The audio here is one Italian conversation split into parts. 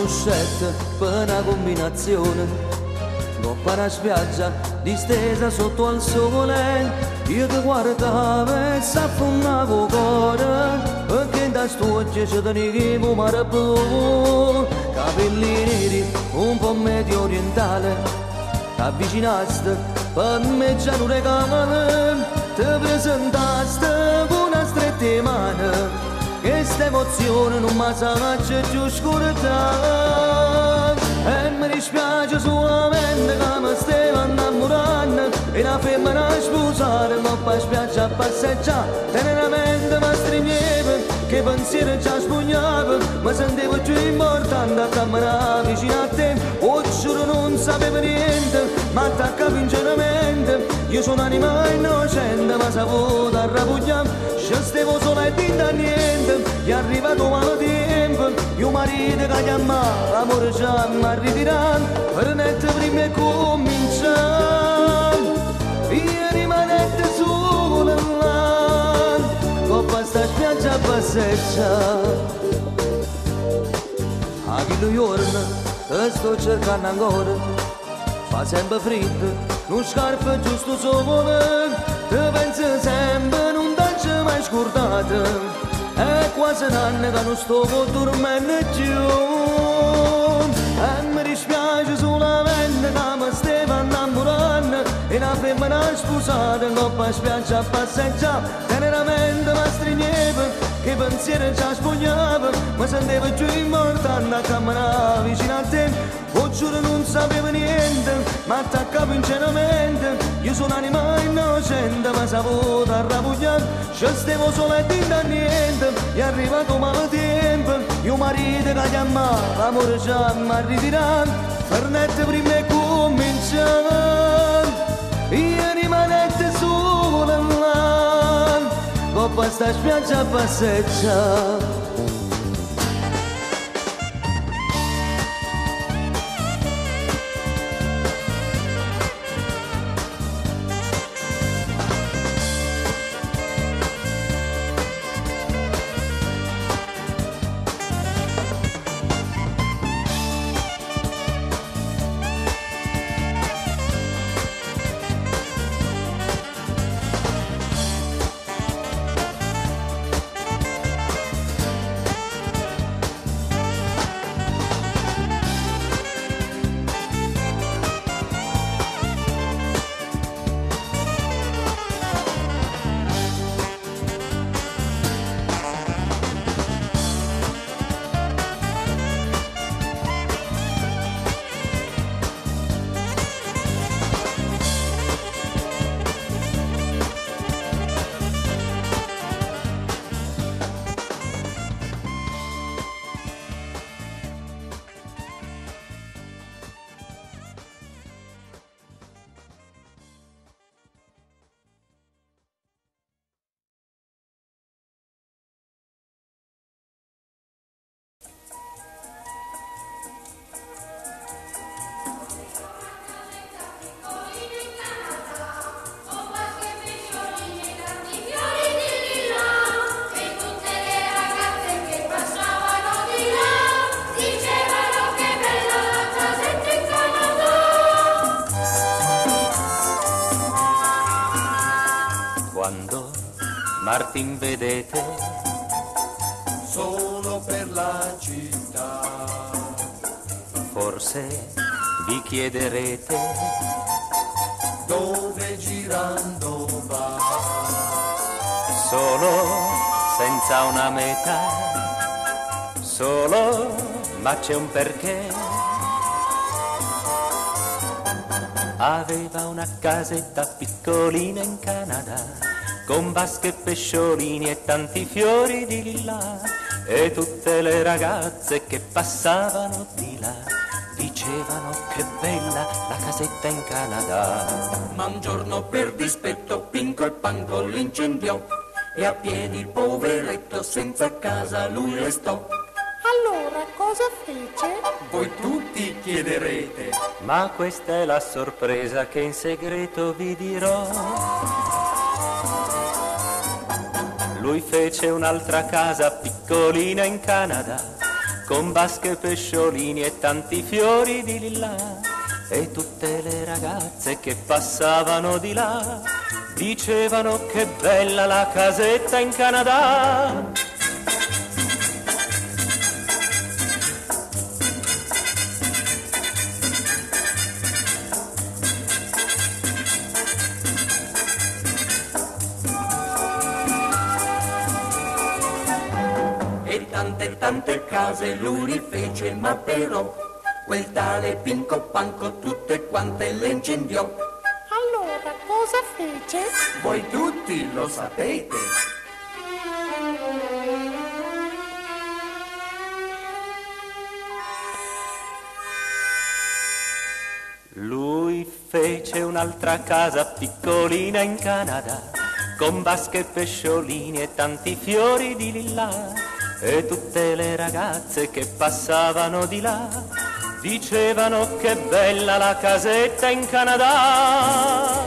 conoscete per una combinazione, coppa una spiaggia distesa sotto al sole, io ti guardavo e s'affondavo cuore, perché da stuocchio ci tenevo mare blu, capelli neri un po' medio orientale, t'avvicinaste per me già non regale, ti presentaste con una stretta mano. Questa emozione non mi sa più scordare e mi dispiace solamente che mi stavo innamorando e una femmina sposata ma poi spiaggia a passeggiare teneramente mi stringeva che pensiero già spugnava mi sentivo più importante a camminare vicino a te o giuro non sapevo niente ma attaccavo ingenuamente io sono anima innocente ma saputo arrabugliare ci stavo solo e da niente è arrivato male tempo io marito che chiama l'amore già mi ritirato per niente prima e cominciare io rimanete solo là coppa sta spiaggia a passeggiare a chi giorno te sto cercando ancora fa sempre freddo non scarpe giusto sole te pensi sempre non ci mai scordato è quasi un anno che non sto dormendo più e mi dispiace solamente che mi stavo innamorando e una femmina sposata in coppa spiaggia a passeggiare teneramente mi stringeva che pensiero già spugnava mi sentivo più importante a camminare vicino a te o giuro non sapevo niente ma attaccavo ingenuamente io sono anima innocente ma saputo arrabugliare ci stavo solo e da niente è arrivato male tempo io marito che chiama l'amore già mi ritirato per niente prima e cominciare io rimanete solo là coppa sta spiaggia a passeggiare Quando Martin vedete solo per la città, forse vi chiederete dove girando va, solo senza una meta, solo ma c'è un perché. Aveva una casetta piccolina in Canada, con vasche e pesciolini e tanti fiori di là, e tutte le ragazze che passavano di là dicevano che bella la casetta in Canada. ma un giorno per dispetto Pinco il Panco l'incendiò e a piedi il poveretto senza casa lui restò. Allora cosa fece? Voi tutti chiederete, Ma questa è la sorpresa che in segreto vi dirò. Lui fece un'altra casa piccolina in Canada, con basche e pesciolini e tanti fiori di lilla, e tutte le ragazze che passavano di là dicevano che bella la casetta in Canada. Tante case lui rifece, ma però quel tale Pinco Panco tutte quante le incendiò. Allora cosa fece? Voi tutti lo sapete. Lui fece un'altra casa piccolina in Canada, con basche e pesciolini e tanti fiori di lilla, e tutte le ragazze che passavano di là dicevano che bella la casetta in Canada.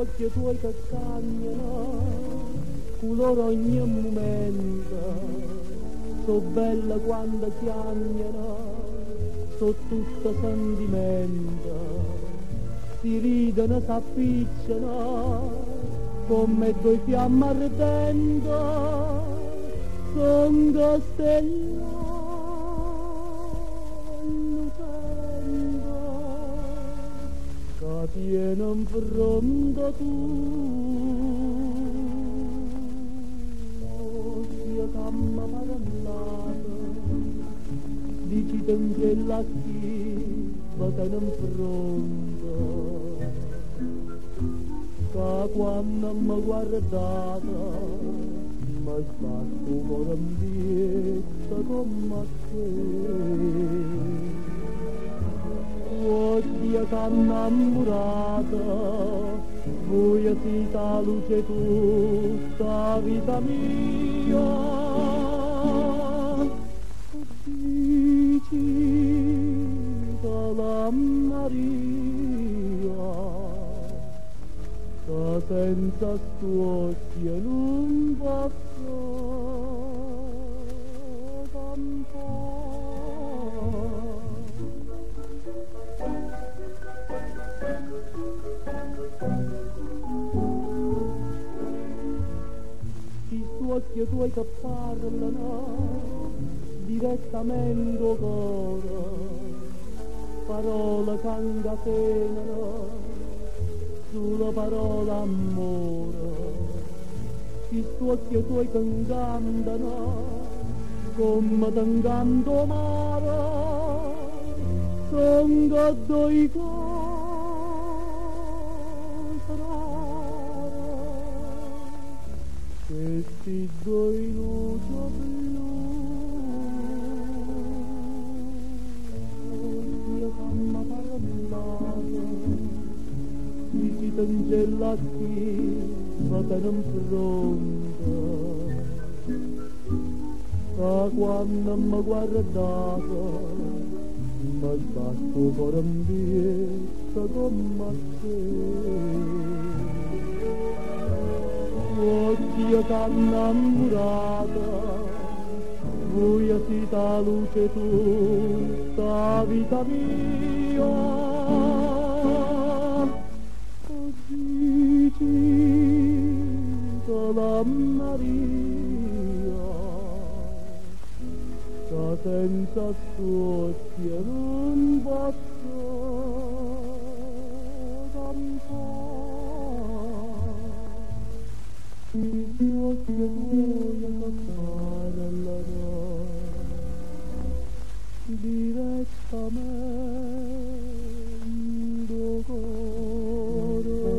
occhi tuoi che cagnano, con loro ogni momento, so bella quando chiagnano, so tutta sentimento, si ridono, s'appicciano, come due fiamme ardendo, son stelle lucendo, che tiene in fronte tu. Sia camma parlata, dici t'angela chi va te in fronte, che quando mi guardata mi sta sto cuore in vita come te. Occhi che innamorata, voi siete la luce tutta vita mia. Dici la Maria, che senza occhi non posso cantare. Occhi tuoi che parlano direttamente al cuore, parole che incatenano sulla parola amore. Questi occhi tuoi che incantano come t'incanto mare, sono due questi due luci blu, io mamma parlata, dici t'angela qui, va te in fronte, che quando mi guardata, mi sta sto cuore in vita come te. Occhi che innamorata, voi siete la luce tutta vita mia. Dici la Maria, che senza occhi non posso cantare. I occhi tuoi che parlano direttamente al cuore.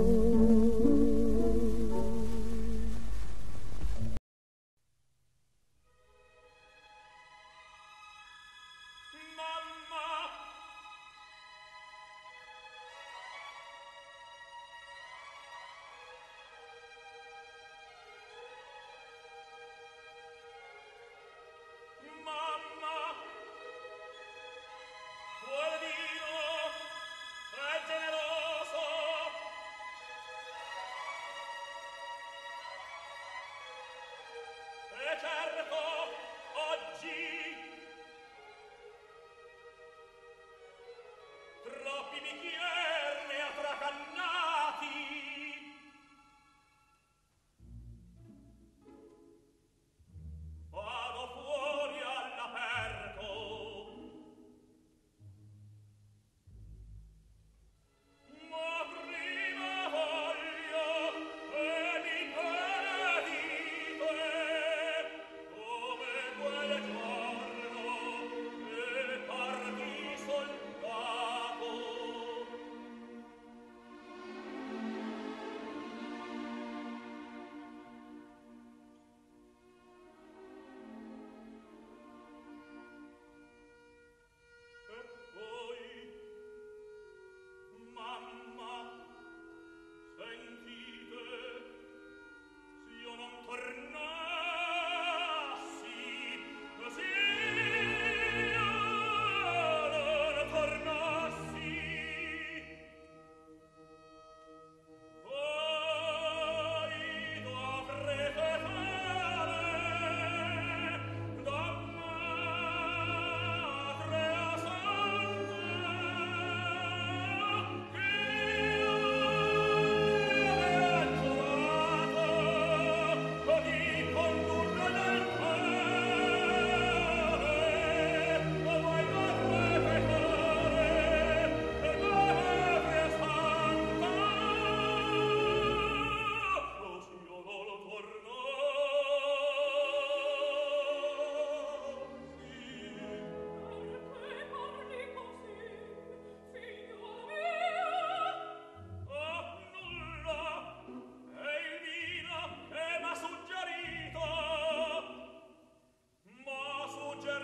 What?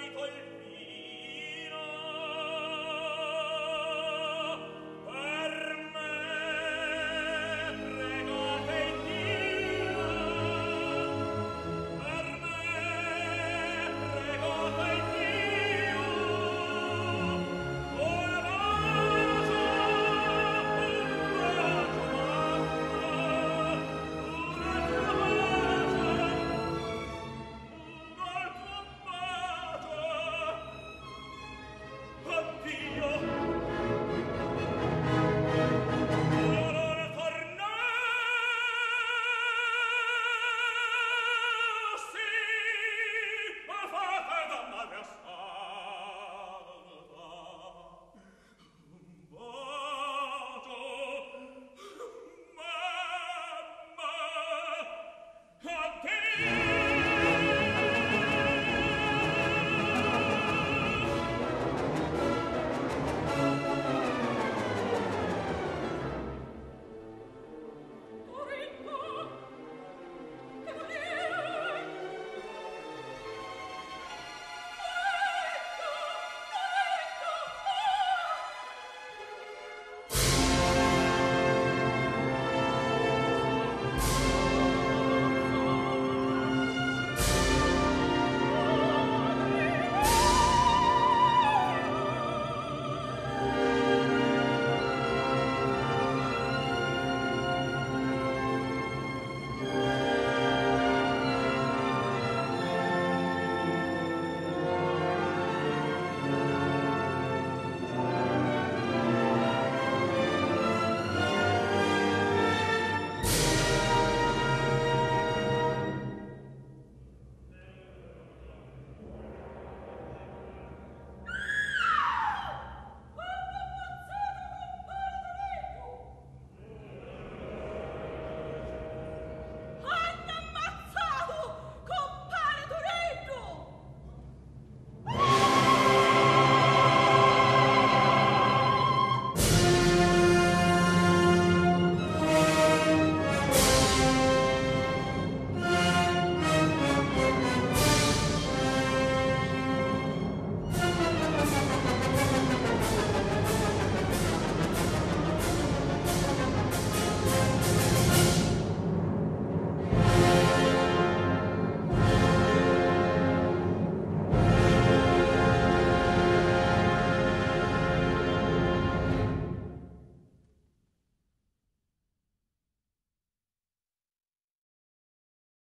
col